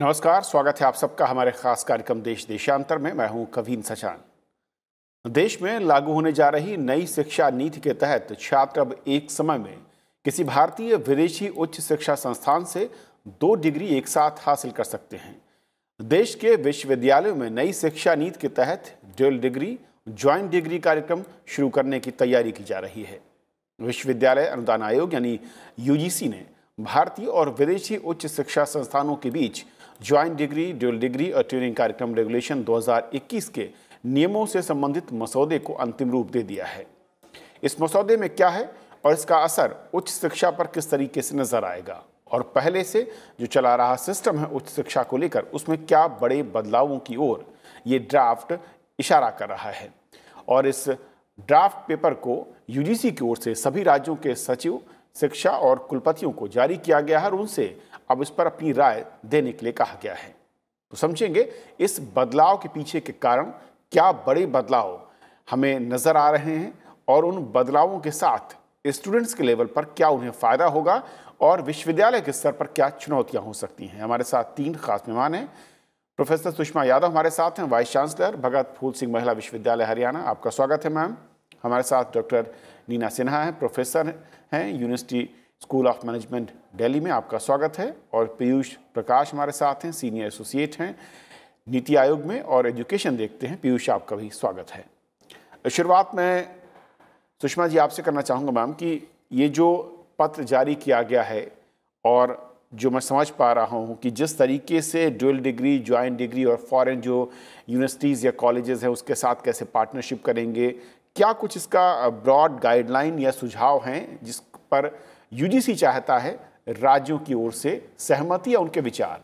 नमस्कार, स्वागत है आप सबका हमारे खास कार्यक्रम देश देशांतर में। मैं हूं कवीन सचान। देश में लागू होने जा रही नई शिक्षा नीति के तहत छात्र अब एक समय में किसी भारतीय विदेशी उच्च शिक्षा संस्थान से 2 डिग्री एक साथ हासिल कर सकते हैं। देश के विश्वविद्यालयों में नई शिक्षा नीति के तहत ड्यूल डिग्री, ज्वाइंट डिग्री कार्यक्रम शुरू करने की तैयारी की जा रही है। विश्वविद्यालय अनुदान आयोग यानी यूजीसी ने भारतीय और विदेशी उच्च शिक्षा संस्थानों के बीच ज्वाइंट डिग्री, ड्यूल डिग्री और ट्रेनिंग कार्यक्रम रेगुलेशन 2021 के नियमों से संबंधित मसौदे को अंतिम रूप दे दिया है। इस मसौदे में क्या है और इसका असर उच्च शिक्षा पर किस तरीके से नजर आएगा, और पहले से जो चला रहा सिस्टम है उच्च शिक्षा को लेकर उसमें क्या बड़े बदलावों की ओर ये ड्राफ्ट इशारा कर रहा है। और इस ड्राफ्ट पेपर को यूजीसी की ओर से सभी राज्यों के सचिव शिक्षा और कुलपतियों को जारी किया गया है और उनसे अब इस पर अपनी राय देने के लिए कहा गया है। तो समझेंगे इस बदलाव के पीछे के कारण, क्या बड़े बदलाव हमें नजर आ रहे हैं और उन बदलावों के साथ स्टूडेंट्स के लेवल पर क्या उन्हें फायदा होगा और विश्वविद्यालय के स्तर पर क्या चुनौतियां हो सकती हैं। हमारे साथ 3 खास मेहमान हैं। प्रोफेसर सुषमा यादव हमारे साथ हैं, वाइस चांसलर भगत फूल सिंह महिला विश्वविद्यालय हरियाणा। आपका स्वागत है मैम। हमारे साथ डॉक्टर नीना सिन्हा हैं, प्रोफेसर हैं university school of management Delhi में। आपका स्वागत है। और पीयूष प्रकाश हमारे साथ हैं, सीनियर एसोसिएट हैं नीति आयोग में और एजुकेशन देखते हैं। पीयूष, आपका भी स्वागत है। शुरुआत में सुषमा जी आपसे करना चाहूँगा मैम कि ये जो पत्र जारी किया गया है और जो मैं समझ पा रहा हूँ कि जिस तरीके से ड्यूल डिग्री, ज्वाइंट डिग्री और फॉरेन जो यूनिवर्सिटीज़ या कॉलेजेस हैं उसके साथ कैसे पार्टनरशिप करेंगे, क्या कुछ इसका ब्रॉड गाइडलाइन या सुझाव हैं जिस पर यूजीसी चाहता है राज्यों की ओर से सहमति या उनके विचार?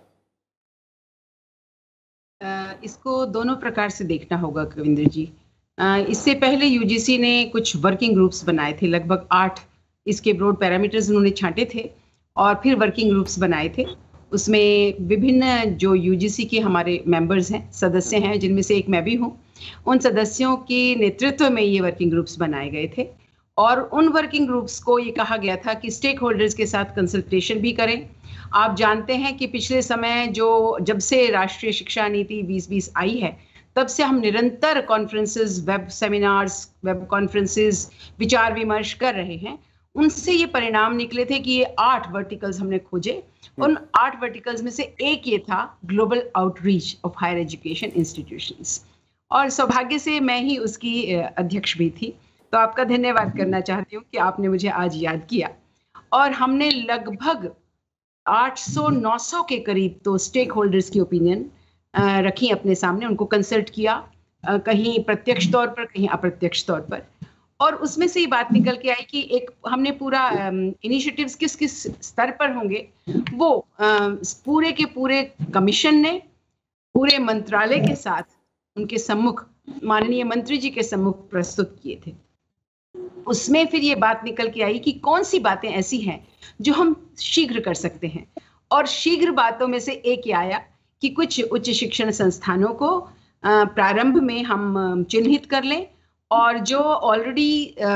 इसको दोनों प्रकार से देखना होगा कविंद्र जी। इससे पहले यूजीसी ने कुछ वर्किंग ग्रुप्स बनाए थे, लगभग 8 इसके ब्रॉड पैरामीटर्स उन्होंने छांटे थे और फिर वर्किंग ग्रुप्स बनाए थे। उसमें विभिन्न जो यूजीसी के हमारे मेंबर्स हैं, सदस्य हैं, जिनमें से एक मैं भी हूँ, उन सदस्यों के नेतृत्व में ये वर्किंग ग्रुप्स बनाए गए थे। और उन वर्किंग ग्रुप्स को ये कहा गया था कि स्टेक होल्डर्स के साथ कंसल्टेशन भी करें। आप जानते हैं कि पिछले समय जब से राष्ट्रीय शिक्षा नीति 2020 आई है, तब से हम निरंतर conferences, web seminars, web conferences, विचार विमर्श कर रहे हैं। उनसे ये परिणाम निकले थे कि ये 8 वर्टिकल्स हमने खोजे। उन 8 वर्टिकल्स में से एक ये था global outreach of higher education institutions, और सौभाग्य से मैं ही उसकी अध्यक्ष भी थी। तो आपका धन्यवाद करना चाहती हूँ कि आपने मुझे आज याद किया। और हमने लगभग 800-900 के करीब तो स्टेक होल्डर्स की ओपिनियन रखी अपने सामने, उनको कंसल्ट किया, कहीं प्रत्यक्ष तौर पर, कहीं अप्रत्यक्ष तौर पर। और उसमें से ये बात निकल के आई कि एक हमने पूरा इनिशिएटिव्स किस किस स्तर पर होंगे वो पूरे के पूरे कमीशन ने पूरे मंत्रालय के साथ उनके सम्मुख, माननीय मंत्री जी के सम्मुख प्रस्तुत किए थे। उसमें फिर ये बात निकल के आई कि कौन सी बातें ऐसी हैं जो हम शीघ्र कर सकते हैं। और शीघ्र बातों में से एक ये आया कि कुछ उच्च शिक्षण संस्थानों को प्रारंभ में हम चिन्हित कर लें, और जो ऑलरेडी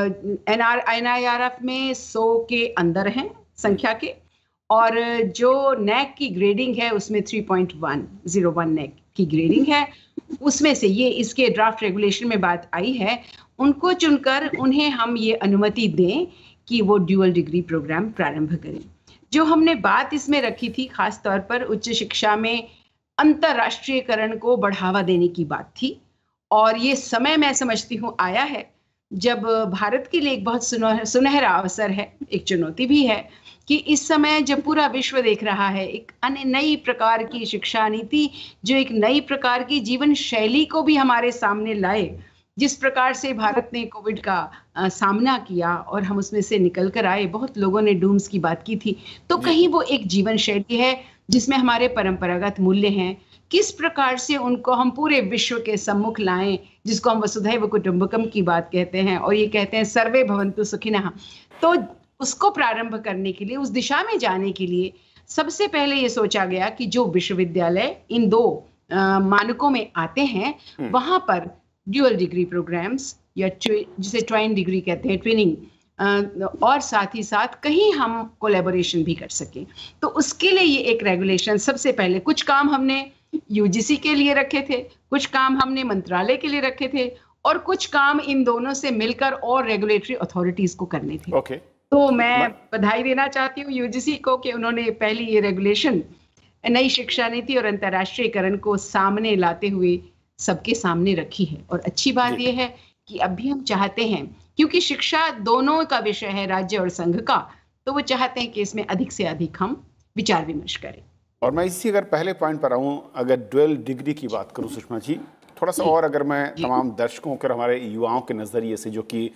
NIRF में 100 के अंदर हैं संख्या के, और जो नैक की ग्रेडिंग है उसमें 3.101 नैक की ग्रेडिंग है, उसमें से ये इसके ड्राफ्ट रेगुलेशन में बात आई है, उनको चुनकर उन्हें हम ये अनुमति दें कि वो ड्यूअल डिग्री प्रोग्राम प्रारंभ करें। जो हमने बात इसमें रखी थी खास तौर पर उच्च शिक्षा में अंतर्राष्ट्रीयकरण को बढ़ावा देने की बात थी। और ये समय मैं समझती हूँ आया है जब भारत के लिए एक बहुत सुनहरा अवसर है, एक चुनौती भी है, कि इस समय जब पूरा विश्व देख रहा है एक नई प्रकार की शिक्षा नीति, जो एक नई प्रकार की जीवन शैली को भी हमारे सामने लाए। जिस प्रकार से भारत ने कोविड का सामना किया और हम उसमें से निकल कर आए, बहुत लोगों ने डूम्स की बात की थी, तो कहीं वो एक जीवन शैली है जिसमें हमारे परंपरागत मूल्य हैं, किस प्रकार से उनको हम पूरे विश्व के सम्मुख लाएं, जिसको हम वसुधैव कुटुंबकम की बात कहते हैं, और ये कहते हैं सर्वे भवन्तु सुखिनः। तो उसको प्रारंभ करने के लिए, उस दिशा में जाने के लिए सबसे पहले ये सोचा गया कि जो विश्वविद्यालय इन 2 मानकों में आते हैं, वहां पर ड्यूअल डिग्री प्रोग्राम्स या जिसे ज्वाइंट डिग्री कहते हैं, ट्रेनिंग और साथ ही साथ कहीं हम कोलैबोरेशन भी कर सकें। तो उसके लिए ये एक रेगुलेशन, सबसे पहले कुछ काम हमने यूजीसी के लिए रखे थे, कुछ काम हमने मंत्रालय के लिए रखे थे, और कुछ काम इन दोनों से मिलकर और रेगुलेटरी अथॉरिटीज को करने थे। ओके। तो मैं बधाई देना चाहती हूँ यूजीसी को कि उन्होंने पहली ये रेगुलेशन नई शिक्षा नीति और अंतर्राष्ट्रीयकरण को सामने लाते हुए सबके सामने रखी है। और अच्छी बात यह है कि अब भी हम चाहते हैं, क्योंकि शिक्षा दोनों का विषय है, राज्य और संघ का, तो वो चाहते हैं कि इसमें अधिक से अधिक हम विचार विमर्श करें। और मैं इसी अगर पहले पॉइंट पर आऊँ, अगर ड्यूअल डिग्री की बात करूँ सुषमा जी, थोड़ा सा और अगर मैं तमाम दर्शकों के, हमारे युवाओं के नज़रिए से जो कि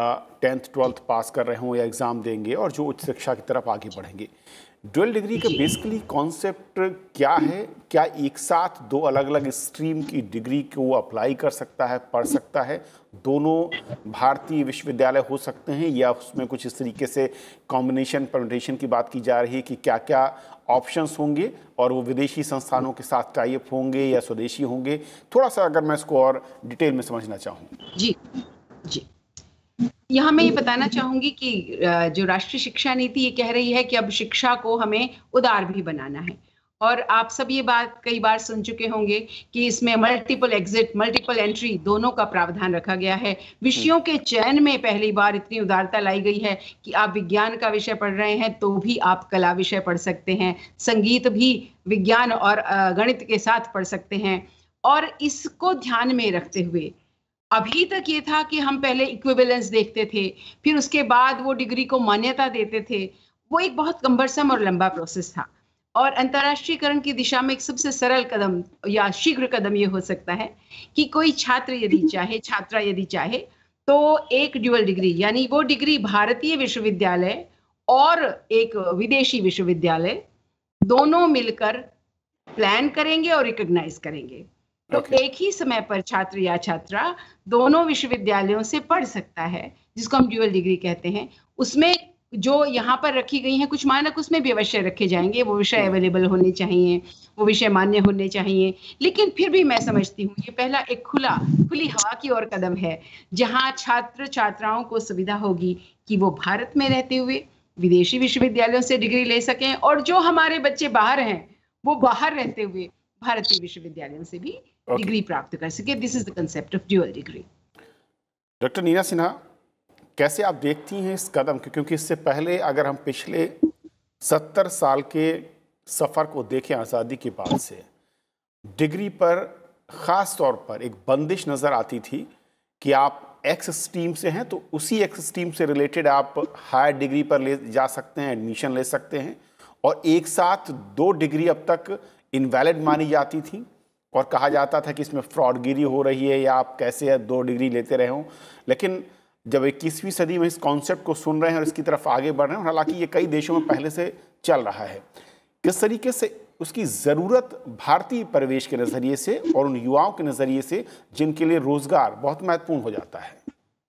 10th 12th पास कर रहे हों या एग्ज़ाम देंगे और जो उच्च शिक्षा की तरफ आगे बढ़ेंगे, ड्यूअल डिग्री का बेसिकली कॉन्सेप्ट क्या है? क्या एक साथ दो अलग अलग स्ट्रीम की डिग्री को अप्लाई कर सकता है, पढ़ सकता है? दोनों भारतीय विश्वविद्यालय हो सकते हैं, या उसमें कुछ इस तरीके से कॉम्बिनेशन परमिटेशन की बात की जा रही है कि क्या क्या ऑप्शंस होंगे और वो विदेशी संस्थानों के साथ टाई अप होंगे या स्वदेशी होंगे? थोड़ा सा अगर मैं इसको और डिटेल में समझना चाहूँ। जी जी, यहाँ मैं ये बताना चाहूंगी कि जो राष्ट्रीय शिक्षा नीति ये कह रही है कि अब शिक्षा को हमें उदार भी बनाना है। और आप सब ये बात कई बार सुन चुके होंगे कि इसमें मल्टीपल एग्जिट, मल्टीपल एंट्री दोनों का प्रावधान रखा गया है। विषयों के चयन में पहली बार इतनी उदारता लाई गई है कि आप विज्ञान का विषय पढ़ रहे हैं तो भी आप कला विषय पढ़ सकते हैं, संगीत भी विज्ञान और गणित के साथ पढ़ सकते हैं। और इसको ध्यान में रखते हुए अभी तक ये था कि हम पहले इक्विवेलेंस देखते थे, फिर उसके बाद वो डिग्री को मान्यता देते थे। वो एक बहुत कम्बरसम और लंबा प्रोसेस था। और अंतर्राष्ट्रीयकरण की दिशा में एक सबसे सरल कदम या शीघ्र कदम ये हो सकता है कि कोई छात्र यदि चाहे, छात्रा यदि चाहे, तो एक ड्यूअल डिग्री, यानी वो डिग्री भारतीय विश्वविद्यालय और एक विदेशी विश्वविद्यालय दोनों मिलकर प्लान करेंगे और रिकॉग्नाइज करेंगे। तो एक ही समय पर छात्र या छात्रा दोनों विश्वविद्यालयों से पढ़ सकता है, जिसको हम ड्यूअल डिग्री कहते हैं। उसमें जो यहाँ पर रखी गई हैं कुछ मानक, उसमें भी अवश्य रखे जाएंगे। वो विषय अवेलेबल होने चाहिए, वो विषय मान्य होने चाहिए। लेकिन फिर भी मैं समझती हूँ ये पहला एक खुली हवा की ओर कदम है, जहाँ छात्र छात्राओं को सुविधा होगी कि वो भारत में रहते हुए विदेशी विश्वविद्यालयों से डिग्री ले सकें, और जो हमारे बच्चे बाहर हैं वो बाहर रहते हुए भारतीय विश्वविद्यालयों से भी डिग्री प्राप्त कर सके। This is the concept of dual degree. Doctor Neena Sinha, कैसे आप देखती हैं इस कदम को? क्योंकि इससे पहले अगर हम पिछले 70 साल के सफ़र को देखें आज़ादी के बाद से, डिग्री पर ख़ास तौर पर एक बंदिश नज़र आती थी कि आप एक्स स्ट्रीम से हैं तो उसी एक्स स्ट्रीम से रिलेटेड आप हायर डिग्री पर ले जा सकते हैं, एडमिशन ले सकते हैं, और एक साथ दो डिग्री अब तक इनवैलिड मानी जाती थी और कहा जाता था कि इसमें फ्रॉडगिरी हो रही है या आप कैसे दो डिग्री लेते रहे हों। लेकिन जब 21वीं सदी में इस कॉन्सेप्ट को सुन रहे हैं और इसकी तरफ आगे बढ़ रहे हैं, हालांकि ये कई देशों में पहले से चल रहा है, किस तरीके से उसकी ज़रूरत भारतीय परिवेश के नज़रिए से और उन युवाओं के नज़रिए से जिनके लिए रोजगार बहुत महत्वपूर्ण हो जाता है?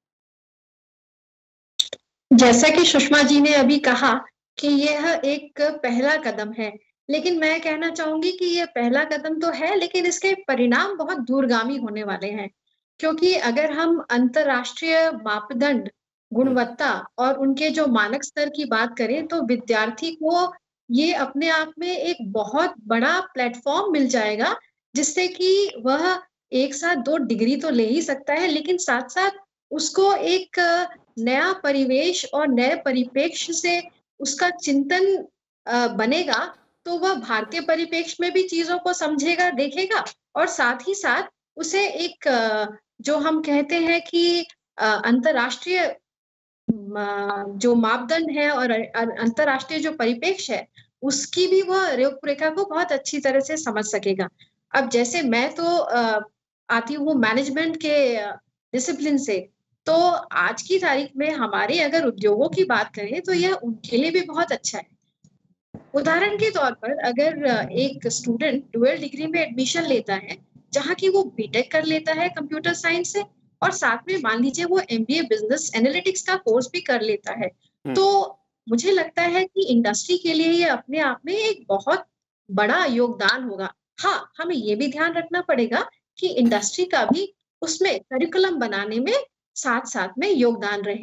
जैसा कि सुषमा जी ने अभी कहा कि यह एक पहला कदम है, लेकिन मैं कहना चाहूंगी कि यह पहला कदम तो है, लेकिन इसके परिणाम बहुत दूरगामी होने वाले हैं। क्योंकि अगर हम अंतर्राष्ट्रीय मापदंड, गुणवत्ता और उनके जो मानक स्तर की बात करें, तो विद्यार्थी को ये अपने आप में एक बहुत बड़ा प्लेटफॉर्म मिल जाएगा, जिससे कि वह एक साथ दो डिग्री तो ले ही सकता है, लेकिन साथ साथ उसको एक नया परिवेश और नए परिप्रेक्ष्य से उसका चिंतन बनेगा, तो वह भारतीय परिप्रेक्ष्य में भी चीजों को समझेगा, देखेगा, और साथ ही साथ उसे एक जो हम कहते हैं कि अंतर्राष्ट्रीय जो मापदंड है और अंतर्राष्ट्रीय जो परिप्रेक्ष्य है, उसकी भी वह रूपरेखा को बहुत अच्छी तरह से समझ सकेगा। अब जैसे मैं तो आती हूँ मैनेजमेंट के डिसिप्लिन से, तो आज की तारीख में हमारे अगर उद्योगों की बात करें तो यह उनके लिए भी बहुत अच्छा है। उदाहरण के तौर पर अगर एक स्टूडेंट डुअल डिग्री में एडमिशन लेता है, जहाँ की वो बीटेक कर लेता है कंप्यूटर साइंस से, और साथ में मान लीजिए वो एमबीए बिजनेस एनालिटिक्स का कोर्स भी कर लेता है, तो मुझे लगता है कि इंडस्ट्री के लिए ये अपने आप में एक बहुत बड़ा योगदान होगा। हाँ, हमें ये भी ध्यान रखना पड़ेगा कि इंडस्ट्री का भी उसमें करिकुलम बनाने में साथ साथ में योगदान रहे।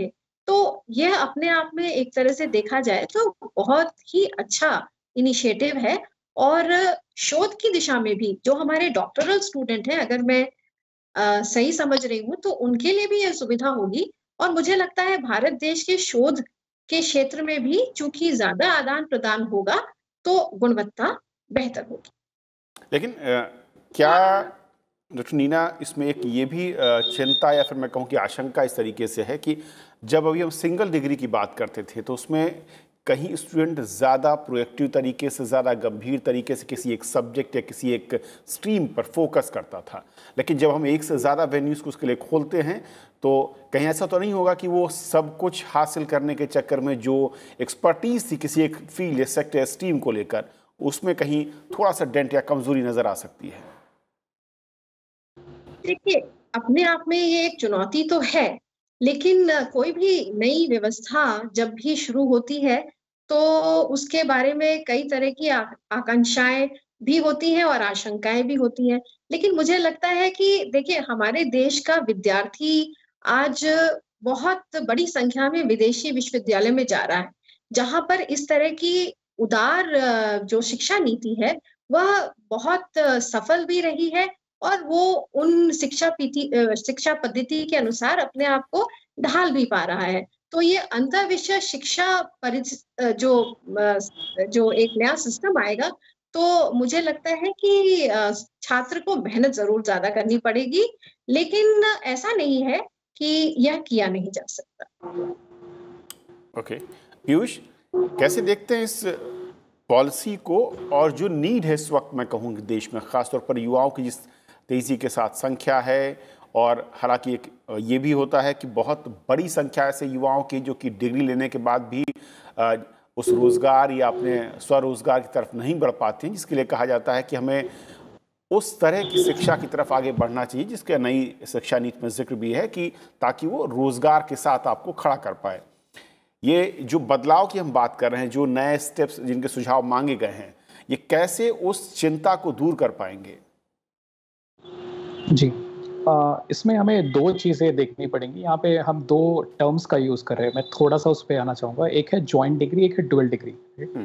तो यह अपने आप में एक तरह से देखा जाए तो बहुत ही अच्छा इनिशिएटिव है। और शोध की दिशा में भी जो हमारे डॉक्टरल स्टूडेंट हैं, अगर मैं सही समझ रही हूँ, तो उनके लिए भी यह सुविधा होगी। और मुझे लगता है भारत देश के शोध के क्षेत्र में भी चूँकि ज़्यादा आदान-प्रदान होगा, तो गुणवत्ता बेहतर होगी। लेकिन क्या डॉक्टर नीना इसमें एक ये भी चिंता या फिर मैं कहूँ कि आशंका इस तरीके से है कि जब अभी हम सिंगल डिग्री की बात करते थे तो उसमें कहीं स्टूडेंट ज़्यादा प्रोएक्टिव तरीके से, ज़्यादा गंभीर तरीके से किसी एक सब्जेक्ट या किसी एक स्ट्रीम पर फोकस करता था, लेकिन जब हम एक से ज़्यादा वेन्यूज़ को उसके लिए खोलते हैं तो कहीं ऐसा तो नहीं होगा कि वो सब कुछ हासिल करने के चक्कर में जो एक्सपर्टीज़ थी किसी एक फील्ड या सेक्टर या स्ट्रीम को लेकर, उसमें कहीं थोड़ा सा डेंट या कमज़ोरी नज़र आ सकती है? देखिए, अपने आप में ये एक चुनौती तो है, लेकिन कोई भी नई व्यवस्था जब भी शुरू होती है, तो उसके बारे में कई तरह की आकांक्षाएँ भी होती हैं और आशंकाएँ भी होती हैं। लेकिन मुझे लगता है कि देखिए, हमारे देश का विद्यार्थी आज बहुत बड़ी संख्या में विदेशी विश्वविद्यालय में जा रहा है, जहाँ पर इस तरह की उदार जो शिक्षा नीति है, वह बहुत सफल भी रही है और वो उन शिक्षा पद्धति के अनुसार अपने आप को ढाल भी पा रहा है। तो ये अंतःविषय शिक्षा जो एक नया सिस्टम आएगा, तो मुझे लगता है कि छात्र को मेहनत ज़रूर ज़्यादा करनी पड़ेगी, लेकिन ऐसा नहीं है कि यह किया नहीं जा सकता। ओके, पीयूष, कैसे देखते हैं इस पॉलिसी को और जो नीड है इस वक्त, मैं कहूँ देश में खासतौर पर युवाओं की जिस तेज़ी के साथ संख्या है, और हालांकि एक ये भी होता है कि बहुत बड़ी संख्या ऐसे युवाओं की जो कि डिग्री लेने के बाद भी उस रोज़गार या अपने स्वरोज़गार की तरफ नहीं बढ़ पाते हैं, जिसके लिए कहा जाता है कि हमें उस तरह की शिक्षा की तरफ आगे बढ़ना चाहिए जिसके नई शिक्षा नीति में जिक्र भी है कि ताकि वो रोज़गार के साथ आपको खड़ा कर पाए। ये जो बदलाव की हम बात कर रहे हैं, जो नए स्टेप्स जिनके सुझाव मांगे गए हैं, ये कैसे उस चिंता को दूर कर पाएंगे? जी। इसमें हमें 2 चीज़ें देखनी पड़ेंगी। यहाँ पे हम 2 टर्म्स का यूज़ कर रहे हैं। मैं थोड़ा-सा उस पे आना चाहूँगा। एक है जॉइंट डिग्री, एक है डुअल डिग्री।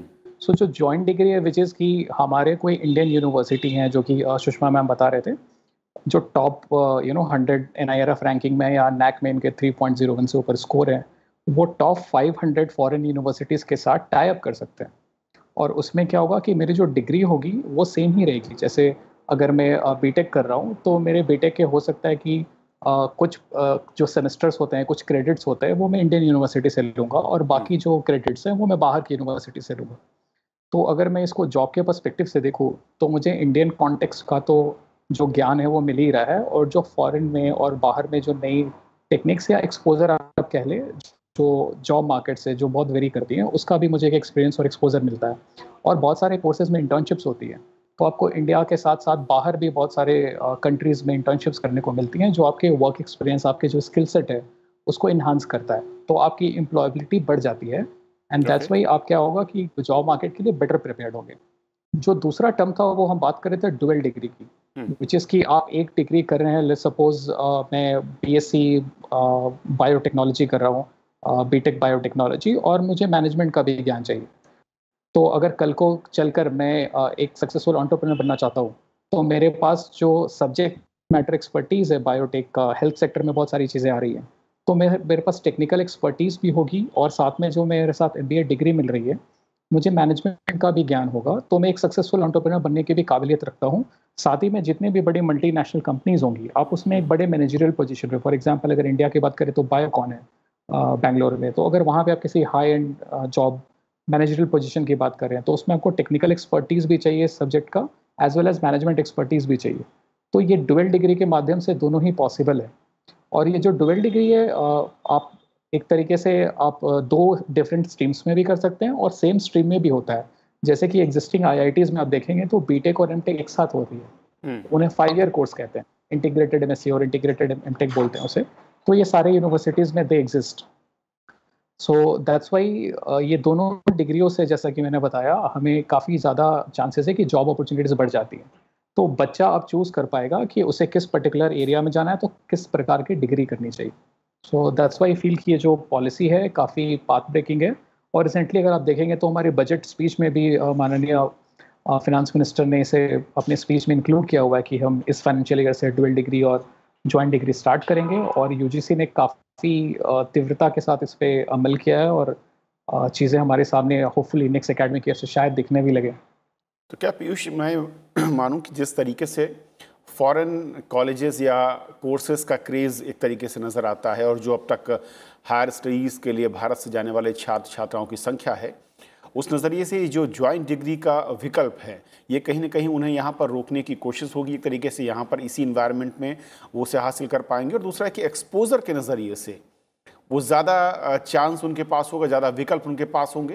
सो जो जॉइंट डिग्री है विच इज़ कि हमारे कोई इंडियन यूनिवर्सिटी हैं जो कि सुषमा मैम बता रहे थे, जो टॉप 100 एनआईआरएफ रैंकिंग में या नैक में इनके 3.01 से ऊपर स्कोर है, वो टॉप 500 फॉरेन यूनिवर्सिटीज़ के साथ टाई अप कर सकते हैं। और उसमें क्या होगा कि मेरी जो डिग्री होगी वो सेम ही रहेगी। जैसे अगर मैं बीटेक कर रहा हूँ, तो मेरे बीटेक के हो सकता है कि कुछ जो सेमेस्टर्स होते हैं, कुछ क्रेडिट्स होते हैं, वो मैं इंडियन यूनिवर्सिटी से लूँगा और बाकी जो क्रेडिट्स हैं, वो मैं बाहर की यूनिवर्सिटी से लूँगा। तो अगर मैं इसको जॉब के पर्सपेक्टिव से देखूँ, तो मुझे इंडियन कॉन्टेक्स्ट का तो जो ज्ञान है, वो मिल ही रहा है, और जो फॉरेन में और बाहर में जो नई टेक्निक्स या एक्सपोज़र आप कह लें, जो जॉब मार्केट से जो बहुत वेरी करती हैं, उसका भी मुझे एक एक्सपीरियंस और एक्सपोज़र मिलता है। और बहुत सारे कोर्सेज़ में इंटर्नशिप्स होती हैं। तो आपको इंडिया के साथ-साथ बाहर भी बहुत सारे कंट्रीज़ में इंटर्नशिप्स करने को मिलती हैं, जो आपके वर्क एक्सपीरियंस, आपके जो स्किल सेट है, उसको एनहांस करता है। तो आपकी एम्प्लॉयबिलिटी बढ़ जाती है, एंड दैट्स व्हाई आप क्या होगा कि जॉब मार्केट के लिए बेटर प्रिपेयर्ड होंगे। जो दूसरा टर्म था, वो हम बात कर रहे थे डुअल डिग्री की, व्हिच इज़ कि आप एक डिग्री कर रहे हैं। लेट्स सपोज़ मैं बीएससी बायोटेक्नोलॉजी कर रहा हूँ, बीटेक बायोटेक्नोलॉजी, और मुझे मैनेजमेंट का भी ज्ञान चाहिए। तो अगर कल को चलकर मैं एक सक्सेसफुल एंटरप्रेन्योर बनना चाहता हूँ, तो मेरे पास जो सब्जेक्ट मैटर एक्सपर्टीज़ है बायोटेक का, हेल्थ सेक्टर में बहुत सारी चीज़ें आ रही हैं, तो मेरे पास टेक्निकल एक्सपर्टीज़ भी होगी, और साथ में जो मेरे साथ एमबीए डिग्री मिल रही है, मुझे मैनेजमेंट का भी ज्ञान होगा। तो मैं एक सक्सेसफुल एंटरप्रेन्योर बनने की भी काबिलियत रखता हूँ। साथ ही में जितने भी बड़ी मल्टीनेशनल कंपनीज़ होंगी, आप उसमें एक बड़े मैनेजरियल पोजीशन पे, फॉर एग्जांपल अगर इंडिया की बात करें तो बायोकॉन है बैंगलोर में, तो अगर वहाँ पे आप किसी high end job managerial position की बात कर रहे हैं, तो उसमें आपको टेक्निकल एक्सपर्टीज़ भी चाहिए इस सब्जेक्ट का, as well as management expertise भी चाहिए। तो ये डुअल डिग्री के माध्यम से दोनों ही पॉसिबल है। और ये जो डुअल डिग्री है, आप एक तरीके से आप 2 डिफरेंट स्ट्रीम्स में भी कर सकते हैं, और सेम स्ट्रीम में भी होता है। जैसे कि एग्जिस्टिंग आईआईटीज़ में आप देखेंगे तो बीटेक और एमटेक एक साथ होती है। उन्हें 5 ईयर कोर्स कहते हैं, इंटीग्रेटेड एमएससी और इंटीग्रेटेड एमटेक बोलते हैं उसे। तो ये सारे यूनिवर्सिटीज़ में they exist. So that's why ये दोनों डिग्रियों से, जैसा कि मैंने बताया, हमें काफ़ी ज़्यादा चांसेस है कि जॉब अपॉर्चुनिटीज़ बढ़ जाती हैं। तो बच्चा अब चूज़ कर पाएगा कि उसे किस पर्टिकुलर एरिया में जाना है, तो किस प्रकार की डिग्री करनी चाहिए। सो दैट्स वाई फील कि ये जो पॉलिसी है काफ़ी पाथ ब्रेकिंग है। और रिसेंटली अगर आप देखेंगे तो हमारे बजट स्पीच में भी माननीय फिनेंस मिनिस्टर ने इसे अपने स्पीच में इंक्लूड किया हुआ है कि हम इस फाइनेंशियल ईयर से डुअल डिग्री और जॉइंट डिग्री स्टार्ट करेंगे। और यूजीसी ने काफ़ी तीव्रता के साथ इस पर अमल किया है और चीज़ें हमारे सामने होपफुली नेक्स्ट एकेडमिक ईयर से शायद दिखने भी लगे। तो क्या पीयूष, मैं मानूं कि जिस तरीके से फॉरेन कॉलेजेस या कोर्सेज का क्रेज़ एक तरीके से नज़र आता है और जो अब तक हायर स्टडीज़ के लिए भारत से जाने वाले छात्र छात्राओं की संख्या है, उस नज़रिए से जो ज्वाइंट डिग्री का विकल्प है ये कहीं ना कहीं उन्हें यहाँ पर रोकने की कोशिश होगी एक तरीके से, यहाँ पर इसी इन्वायरमेंट में वो उसे हासिल कर पाएंगे। और दूसरा है कि एक्सपोजर के नज़रिए से वो ज़्यादा चांस उनके पास होगा, ज़्यादा विकल्प उनके पास होंगे।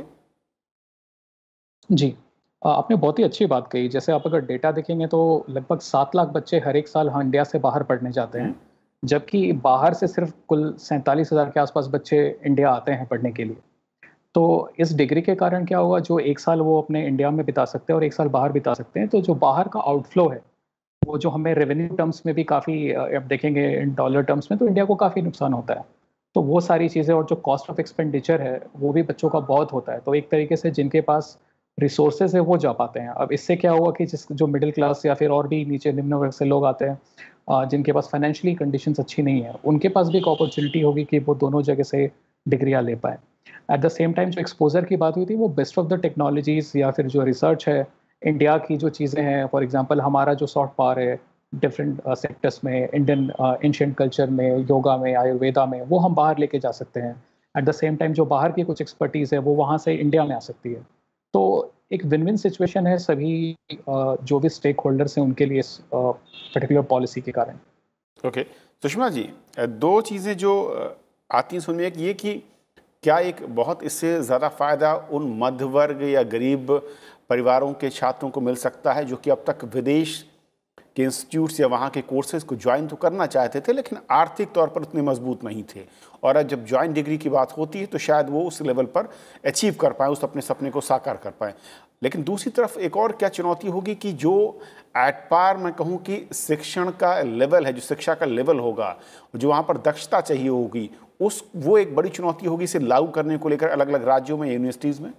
जी, आपने बहुत ही अच्छी बात कही। जैसे आप अगर डेटा देखेंगे तो लगभग 7 लाख बच्चे हर एक साल इंडिया से बाहर पढ़ने जाते हैं, जबकि बाहर से सिर्फ कुल 47,000 के आसपास बच्चे इंडिया आते हैं पढ़ने के लिए। तो इस डिग्री के कारण क्या होगा, जो एक साल वो अपने इंडिया में बिता सकते हैं और एक साल बाहर बिता सकते हैं, तो जो बाहर का आउटफ्लो है वो जो हमें रेवेन्यू टर्म्स में भी काफ़ी, अब देखेंगे इन डॉलर टर्म्स में तो इंडिया को काफ़ी नुकसान होता है। तो वो सारी चीज़ें और जो कॉस्ट ऑफ एक्सपेंडिचर है वो भी बच्चों का बहुत होता है। तो एक तरीके से जिनके पास रिसोर्सेज है वो जा पाते हैं। अब इससे क्या हुआ कि जो मिडिल क्लास या फिर और भी नीचे निम्न वर्ग से लोग आते हैं जिनके पास फाइनेंशियली कंडीशंस अच्छी नहीं है, उनके पास भी एक अपॉर्चुनिटी होगी कि वो दोनों जगह से डिग्रियाँ ले पाएँ। एट द सेम टाइम जो एक्सपोजर की बात हुई थी, वो बेस्ट ऑफ द टेक्नोलॉजीज़ या फिर जो रिसर्च है, इंडिया की जो चीज़ें हैं, फॉर एग्जांपल हमारा जो सॉफ्ट पावर है डिफरेंट सेक्टर्स में, इंडियन एंशिएंट कल्चर में, योगा में, आयुर्वेदा में, वो हम बाहर लेके जा सकते हैं। एट द सेम टाइम जो बाहर की कुछ एक्सपर्टीज़ है वो वहाँ से इंडिया में आ सकती है। तो एक विन विन सिचुएशन है सभी जो भी स्टेक होल्डर्स हैं उनके लिए इस पर्टिकुलर पॉलिसी के कारण। ओके सुषमा जी, दो चीज़ें जो आती हैं सुनने में, एक ये कि क्या एक बहुत इससे ज़्यादा फ़ायदा उन मध्य वर्ग या गरीब परिवारों के छात्रों को मिल सकता है जो कि अब तक विदेश के इंस्टीट्यूट्स या वहाँ के कोर्सेज को ज्वाइन तो करना चाहते थे लेकिन आर्थिक तौर पर उतने मजबूत नहीं थे, और अब जब ज्वाइंट डिग्री की बात होती है तो शायद वो उस लेवल पर अचीव कर पाएँ, उस अपने सपने को साकार कर पाएँ। लेकिन दूसरी तरफ एक और क्या चुनौती होगी कि जो एट पार मैं कहूँ कि शिक्षण का लेवल है, जो शिक्षा का लेवल होगा, जो वहाँ पर दक्षता चाहिए होगी, वो एक बड़ी चुनौती होगी इसे लागू करने को लेकर अलग अलग राज्यों में, यूनिवर्सिटीज़ में।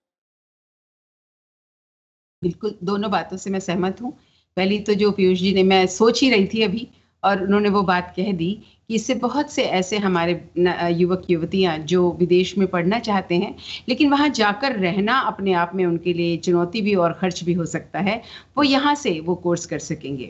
बिल्कुल, दोनों बातों से मैं सहमत हूँ। पहली तो जो पीयूष जी ने, मैं सोच ही रही थी अभी और उन्होंने वो बात कह दी कि इससे बहुत से ऐसे हमारे युवक युवतियां जो विदेश में पढ़ना चाहते हैं लेकिन वहां जाकर रहना अपने आप में उनके लिए चुनौती भी और खर्च भी हो सकता है, वो यहाँ से वो कोर्स कर सकेंगे।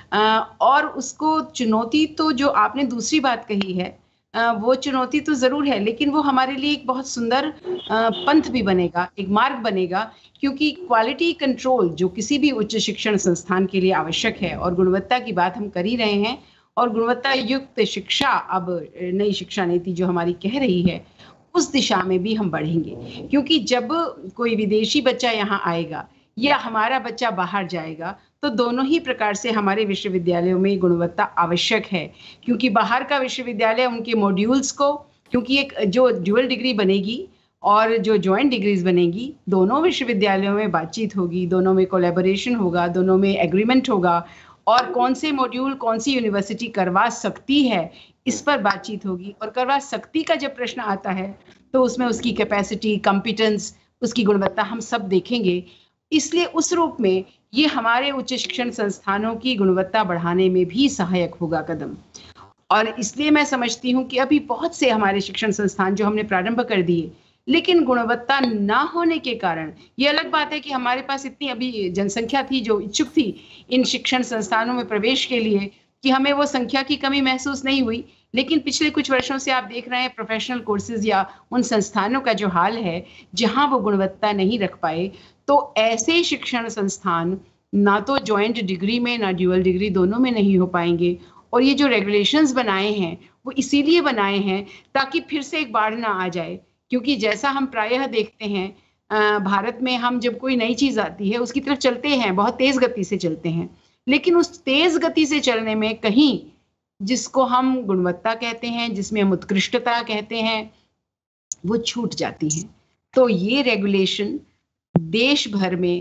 और उसको चुनौती तो जो आपने दूसरी बात कही है वो चुनौती तो जरूर है, लेकिन वो हमारे लिए एक बहुत सुंदर पंथ भी बनेगा, एक मार्ग बनेगा, क्योंकि क्वालिटी कंट्रोल जो किसी भी उच्च शिक्षण संस्थान के लिए आवश्यक है, और गुणवत्ता की बात हम कर ही रहे हैं, और गुणवत्ता युक्त शिक्षा अब नई शिक्षा नीति जो हमारी कह रही है उस दिशा में भी हम बढ़ेंगे। क्योंकि जब कोई विदेशी बच्चा यहाँ आएगा या हमारा बच्चा बाहर जाएगा तो दोनों ही प्रकार से हमारे विश्वविद्यालयों में गुणवत्ता आवश्यक है, क्योंकि बाहर का विश्वविद्यालय उनके मॉड्यूल्स को, क्योंकि एक जो ड्यूअल डिग्री बनेगी और जो जॉइंट डिग्रीज बनेगी, दोनों विश्वविद्यालयों में बातचीत होगी, दोनों में कोलैबोरेशन होगा, दोनों में एग्रीमेंट होगा, और कौन से मॉड्यूल कौन सी यूनिवर्सिटी करवा सकती है इस पर बातचीत होगी। और करवा सकती का जब प्रश्न आता है तो उसमें उसकी कैपेसिटी, कॉम्पिटेंस, उसकी गुणवत्ता हम सब देखेंगे। इसलिए उस रूप में ये हमारे उच्च शिक्षण संस्थानों की गुणवत्ता बढ़ाने में भी सहायक होगा कदम। और इसलिए मैं समझती हूँ कि अभी बहुत से हमारे शिक्षण संस्थान जो हमने प्रारंभ कर दिए, लेकिन गुणवत्ता ना होने के कारण, ये अलग बात है कि हमारे पास इतनी अभी जनसंख्या थी जो इच्छुक थी इन शिक्षण संस्थानों में प्रवेश के लिए कि हमें वो संख्या की कमी महसूस नहीं हुई। लेकिन पिछले कुछ वर्षों से आप देख रहे हैं प्रोफेशनल कोर्सेज या उन संस्थानों का जो हाल है जहां वो गुणवत्ता नहीं रख पाए, तो ऐसे शिक्षण संस्थान ना तो ज्वाइंट डिग्री में ना ड्यूअल डिग्री दोनों में नहीं हो पाएंगे। और ये जो रेगुलेशंस बनाए हैं वो इसीलिए बनाए हैं ताकि फिर से एक बाढ़ ना आ जाए, क्योंकि जैसा हम प्रायः देखते हैं भारत में, हम जब कोई नई चीज आती है उसकी तरफ चलते हैं, बहुत तेज गति से चलते हैं, लेकिन उस तेज गति से चलने में कहीं जिसको हम गुणवत्ता कहते हैं, जिसमें हम उत्कृष्टता कहते हैं, वो छूट जाती है। तो ये रेगुलेशन देश भर में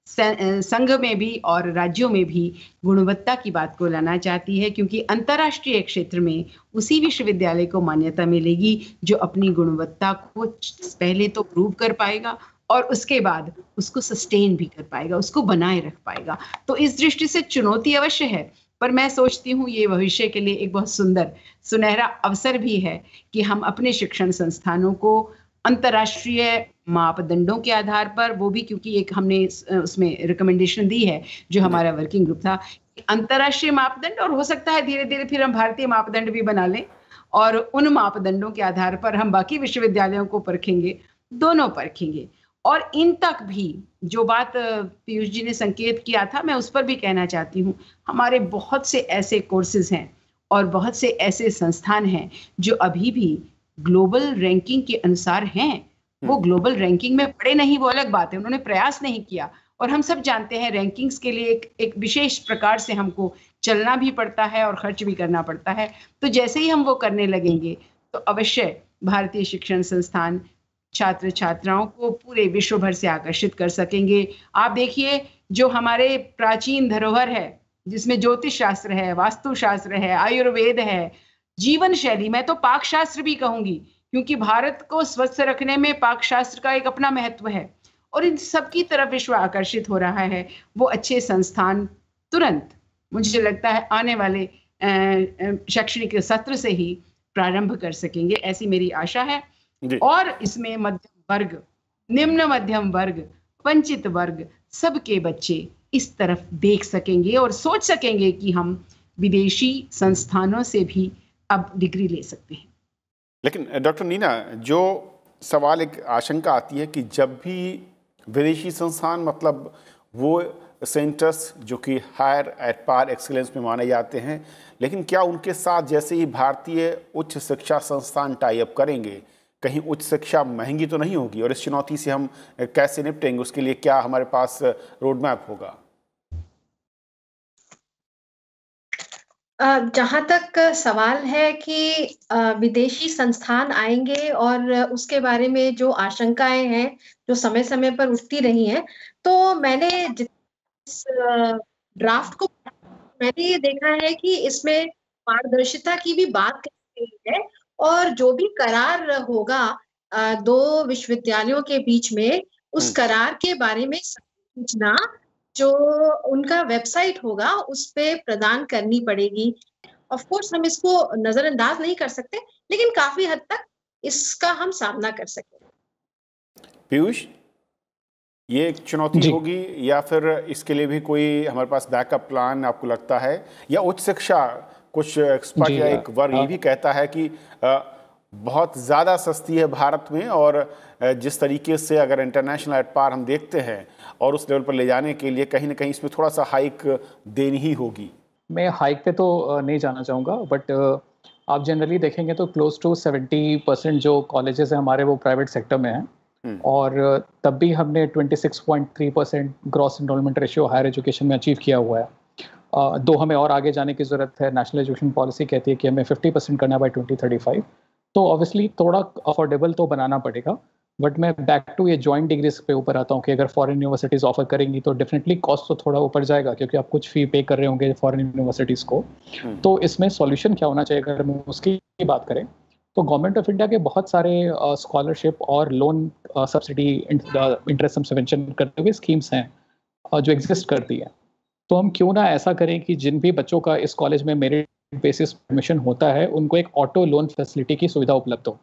संघ में भी और राज्यों में भी गुणवत्ता की बात को लाना चाहती है, क्योंकि अंतर्राष्ट्रीय क्षेत्र में उसी विश्वविद्यालय को मान्यता मिलेगी जो अपनी गुणवत्ता को पहले तो प्रूव कर पाएगा और उसके बाद उसको सस्टेन भी कर पाएगा, उसको बनाए रख पाएगा। तो इस दृष्टि से चुनौती अवश्य है, पर मैं सोचती हूँ ये भविष्य के लिए एक बहुत सुंदर सुनहरा अवसर भी है कि हम अपने शिक्षण संस्थानों को अंतर्राष्ट्रीय मापदंडों के आधार पर, वो भी क्योंकि एक हमने उसमें रिकमेंडेशन दी है जो हमारा वर्किंग ग्रुप था, अंतर्राष्ट्रीय मापदंड, और हो सकता है धीरे धीरे फिर हम भारतीय मापदंड भी बना लें और उन मापदंडों के आधार पर हम बाकी विश्वविद्यालयों को परखेंगे, दोनों परखेंगे। और इन तक भी जो बात पीयूष जी ने संकेत किया था, मैं उस पर भी कहना चाहती हूँ, हमारे बहुत से ऐसे कोर्सेज हैं और बहुत से ऐसे संस्थान हैं जो अभी भी ग्लोबल रैंकिंग के अनुसार हैं। वो ग्लोबल रैंकिंग में पड़े नहीं, वो अलग बात है, उन्होंने प्रयास नहीं किया। और हम सब जानते हैं रैंकिंग्स के लिए एक विशेष प्रकार से हमको चलना भी पड़ता है और खर्च भी करना पड़ता है। तो जैसे ही हम वो करने लगेंगे तो अवश्य भारतीय शिक्षण संस्थान छात्र छात्राओं को पूरे विश्व भर से आकर्षित कर सकेंगे। आप देखिए, जो हमारे प्राचीन धरोहर है जिसमें ज्योतिष शास्त्र है, वास्तु शास्त्र है, आयुर्वेद है, जीवन शैली, मैं तो पाक शास्त्र भी कहूंगी, क्योंकि भारत को स्वस्थ रखने में पाक शास्त्र का एक अपना महत्व है, और इन सब की तरफ विश्व आकर्षित हो रहा है। वो अच्छे संस्थान तुरंत, मुझे लगता है, आने वाले शैक्षणिक सत्र से ही प्रारंभ कर सकेंगे, ऐसी मेरी आशा है। और इसमें मध्यम वर्ग, निम्न मध्यम वर्ग, वंचित वर्ग, सबके बच्चे इस तरफ देख सकेंगे और सोच सकेंगे कि हम विदेशी संस्थानों से भी अब डिग्री ले सकते हैं। लेकिन डॉक्टर नीना, जो सवाल, एक आशंका आती है कि जब भी विदेशी संस्थान, मतलब वो सेंटर्स जो कि हायर एट पार एक्सीलेंस में माने जाते हैं, लेकिन क्या उनके साथ जैसे ही भारतीय उच्च शिक्षा संस्थान टाई अप करेंगे, कहीं उच्च शिक्षा महंगी तो नहीं होगी? और इस चुनौती से हम कैसे निपटेंगे, उसके लिए क्या हमारे पास रोड मैप होगा? जहाँ तक सवाल है कि विदेशी संस्थान आएंगे और उसके बारे में जो आशंकाएं हैं जो समय समय पर उठती रही हैं, तो मैंने जिस ड्राफ्ट को मैंने ये देखा है कि इसमें पारदर्शिता की भी बात की गई है, और जो भी करार होगा दो विश्वविद्यालयों के बीच में, उस करार के बारे में सूचना जो उनका वेबसाइट होगा उस पे प्रदान करनी पड़ेगी। ऑफ कोर्स हम इसको नजरअंदाज नहीं कर सकते, लेकिन काफी हद तक इसका हम सामना कर सकते। पीयूष, ये एक चुनौती होगी या फिर इसके लिए भी कोई हमारे पास बैकअप प्लान आपको लगता है? या उच्च शिक्षा, कुछ एक्सपर्ट या एक वर्ग ये भी कहता है कि बहुत ज़्यादा सस्ती है भारत में, और जिस तरीके से अगर इंटरनेशनल एट पार हम देखते हैं और उस लेवल पर ले जाने के लिए कहीं ना कहीं इसमें थोड़ा सा हाइक देनी ही होगी। मैं हाइक पे तो नहीं जाना चाहूँगा, बट आप जनरली देखेंगे तो क्लोज टू 70% जो कॉलेजेस हैं हमारे वो प्राइवेट सेक्टर में हैं, और तब भी हमने 26.3% gross enrolment ratio higher education में अचीव किया हुआ है। दो हमें और आगे जाने की ज़रूरत है। नेशनल एजुकेशन पॉलिसी कहती है कि हमें 50% करना है बाय 2035, तो ऑब्वियसली थोड़ा अफोर्डेबल तो बनाना पड़ेगा। बट मैं बैक टू ये जॉइंट डिग्रीज पे ऊपर आता हूँ कि अगर फॉरेन यूनिवर्सिटीज़ ऑफर करेंगी तो डेफिनेटली कॉस्ट तो थोड़ा ऊपर जाएगा, क्योंकि आप कुछ फी पे कर रहे होंगे फॉरेन यूनिवर्सिटीज़ को। तो इसमें सॉल्यूशन क्या होना चाहिए अगर हम उसकी बात करें, तो गवर्नमेंट ऑफ इंडिया के बहुत सारे स्कॉलरशिप और लोन सब्सिडी इंटरेस्ट सब्वेंशन करते हुए स्कीम्स हैं जो एग्जिस्ट करती है। तो हम क्यों ना ऐसा करें कि जिन भी बच्चों का इस कॉलेज में मेरिट बेसिस एडमिशन होता है उनको एक ऑटो लोन फैसिलिटी की सुविधा उपलब्ध हो।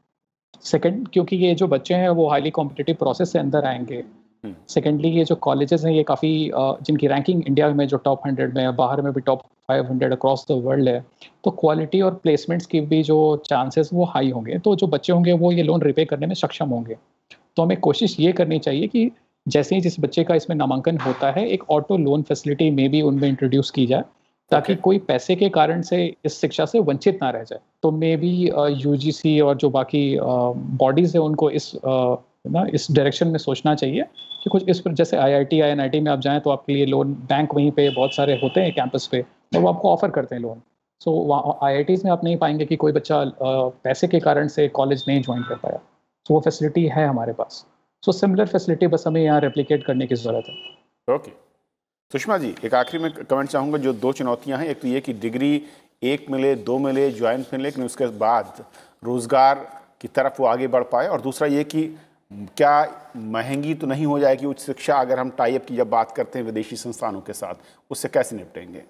सेकंड, क्योंकि ये जो बच्चे हैं वो हाईली कॉम्पिटिटिव प्रोसेस से अंदर आएंगे। सेकेंडली, ये जो कॉलेजेस हैं ये काफ़ी जिनकी रैंकिंग इंडिया में जो टॉप 100 में, बाहर में भी टॉप 500 अक्रॉस द वर्ल्ड है, तो क्वालिटी और प्लेसमेंट्स की भी जो चांसेस वो हाई होंगे, तो जो बच्चे होंगे वो ये लोन रिपे करने में सक्षम होंगे। तो हमें कोशिश ये करनी चाहिए कि जैसे ही जिस बच्चे का इसमें नामांकन होता है एक ऑटो लोन फैसिलिटी में भी उनमें इंट्रोड्यूस की जाए, ताकि कोई पैसे के कारण से इस शिक्षा से वंचित ना रह जाए। तो मे बी यूजीसी और जो बाकी बॉडीज़ है उनको इस डायरेक्शन में सोचना चाहिए कि कुछ इस पर, जैसे आईआईटी आईएनआईटी में आप जाएं तो आपके लिए लोन बैंक वहीं पे बहुत सारे होते हैं कैंपस पे, और वो आपको ऑफर करते हैं लोन। सो वहाँ आईआईटीज़ में आप नहीं पाएंगे कि कोई बच्चा पैसे के कारण से कॉलेज नहीं ज्वाइन कर पाया। तो वो फैसिलिटी है हमारे पास। सो सिमिलर फैसिलिटी बस हमें यहाँ रेप्लिकेट करने की ज़रूरत है। ओके सुषमा जी, एक आखिरी में कमेंट चाहूँगा। जो दो चुनौतियाँ हैं, एक तो ये कि डिग्री एक मिले, दो मिले, ज्वाइंट मिले, लेकिन उसके बाद रोज़गार की तरफ वो आगे बढ़ पाए, और दूसरा ये कि क्या महंगी तो नहीं हो जाएगी उच्च शिक्षा अगर हम टाई अप की जब बात करते हैं विदेशी संस्थानों के साथ, उससे कैसे निपटेंगे?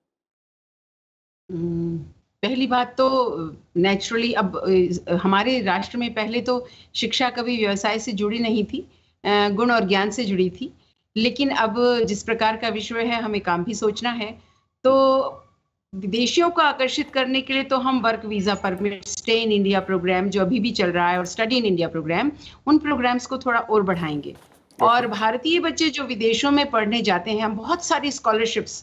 पहली बात तो नेचुरली अब हमारे राष्ट्र में पहले तो शिक्षा कभी व्यवसाय से जुड़ी नहीं थी, गुण और ज्ञान से जुड़ी थी। लेकिन अब जिस प्रकार का विश्व है, हमें काम भी सोचना है। तो विदेशियों को आकर्षित करने के लिए तो हम work visa permit, stay in India program जो अभी भी चल रहा है, और स्टडी इन इंडिया प्रोग्राम, उन प्रोग्राम्स को थोड़ा और बढ़ाएंगे। और भारतीय बच्चे जो विदेशों में पढ़ने जाते हैं, हम बहुत सारी स्कॉलरशिप्स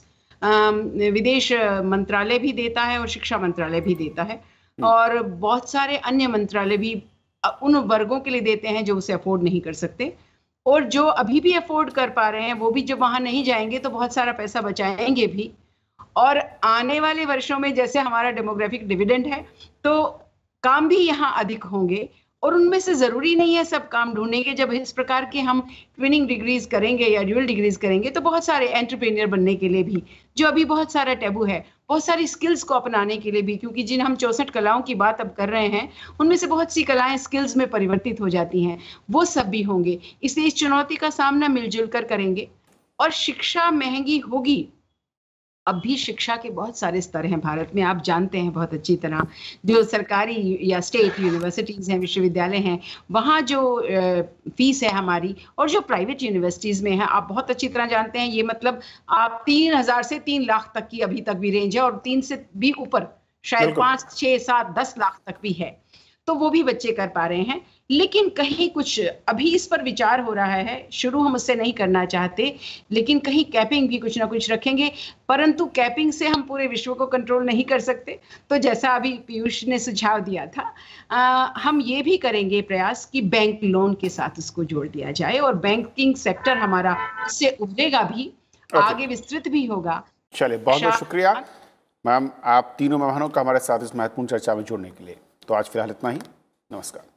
विदेश मंत्रालय भी देता है और शिक्षा मंत्रालय भी देता है, और बहुत सारे अन्य मंत्रालय भी उन वर्गों के लिए देते हैं जो उसे अफोर्ड नहीं कर सकते। और जो अभी भी अफोर्ड कर पा रहे हैं, वो भी जब वहां नहीं जाएंगे तो बहुत सारा पैसा बचाएंगे भी। और आने वाले वर्षों में जैसे हमारा डेमोग्राफिक डिविडेंड है, तो काम भी यहाँ अधिक होंगे, और उनमें से जरूरी नहीं है सब काम ढूंढेंगे। जब इस प्रकार के हम ट्विनिंग डिग्रीज करेंगे या ड्यूअल डिग्रीज करेंगे, तो बहुत सारे एंटरप्रेन्योर बनने के लिए भी, जो अभी बहुत सारा टैबू है, बहुत सारी स्किल्स को अपनाने के लिए भी, क्योंकि जिन हम 64 कलाओं की बात अब कर रहे हैं, उनमें से बहुत सी कलाएं स्किल्स में परिवर्तित हो जाती हैं, वो सब भी होंगे। इसलिए इस चुनौती का सामना मिलजुल कर करेंगे। और शिक्षा महंगी होगी, अब भी शिक्षा के बहुत सारे स्तर हैं भारत में, आप जानते हैं बहुत अच्छी तरह। जो सरकारी या स्टेट यूनिवर्सिटीज़ हैं, विश्वविद्यालय हैं, वहाँ जो फीस है हमारी, और जो प्राइवेट यूनिवर्सिटीज़ में है, आप बहुत अच्छी तरह जानते हैं। ये मतलब आप 3,000 से 3 लाख तक की अभी तक भी रेंज है, और 3 से भी ऊपर शायद 5, 6, 7, 10 लाख तक भी है। तो वो भी बच्चे कर पा रहे हैं। लेकिन कहीं कुछ अभी इस पर विचार हो रहा है, शुरू हम उससे नहीं करना चाहते, लेकिन कहीं कैपिंग भी कुछ ना कुछ रखेंगे। परंतु कैपिंग से हम पूरे विश्व को कंट्रोल नहीं कर सकते। तो जैसा अभी पीयूष ने सुझाव दिया था, हम ये भी करेंगे प्रयास कि बैंक लोन के साथ उसको जोड़ दिया जाए, और बैंकिंग सेक्टर हमारा उससे उभरेगा भी, आगे विस्तृत भी होगा। चलिए, बहुत बहुत शुक्रिया मैम, आप तीनों मेहमानों का हमारे साथ इस महत्वपूर्ण चर्चा में जुड़ने के लिए। तो आज फिलहाल इतना ही, नमस्कार।